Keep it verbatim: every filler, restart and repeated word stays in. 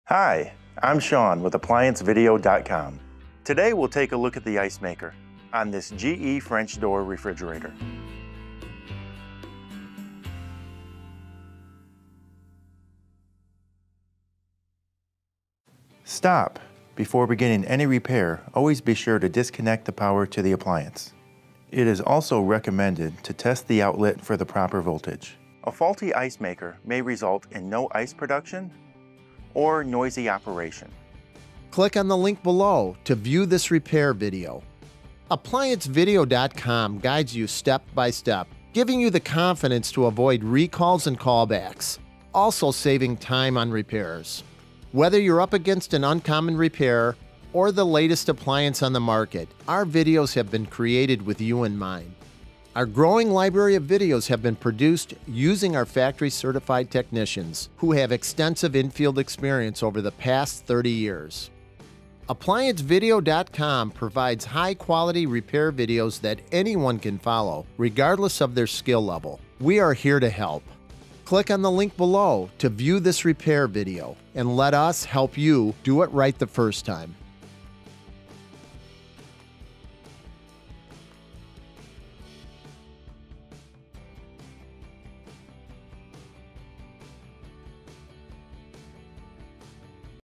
Hi, I'm Sean with Appliance Video dot com. Today we'll take a look at the ice maker on this G E French door refrigerator. Stop. Before beginning any repair, always be sure to disconnect the power to the appliance. It is also recommended to test the outlet for the proper voltage. A faulty ice maker may result in no ice production or noisy operation. Click on the link below to view this repair video. Appliance Video dot com guides you step by step, giving you the confidence to avoid recalls and callbacks, also saving time on repairs. Whether you're up against an uncommon repair or the latest appliance on the market, our videos have been created with you in mind. Our growing library of videos have been produced using our factory-certified technicians who have extensive infield experience over the past thirty years. Appliance Video dot com provides high-quality repair videos that anyone can follow, regardless of their skill level. We are here to help. Click on the link below to view this repair video and let us help you do it right the first time.